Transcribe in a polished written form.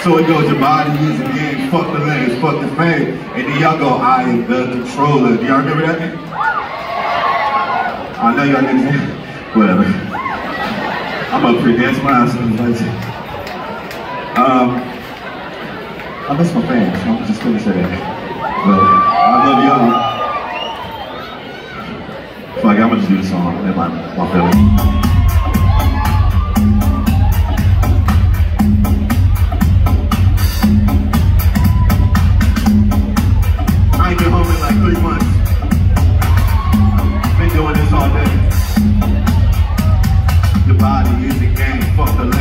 So it goes, your body is a game, fuck the lanes, fuck the fame. And then y'all go, I am the controller. Do y'all remember that? I know y'all niggas, whatever. I'm up here dancing my ass off. I miss my fans, I'm just gonna say that. But I love y'all. Fuck, I'm gonna just do the song, and my feelings. Been home in like 3 months. Been doing this all day. The body is the game, fuck the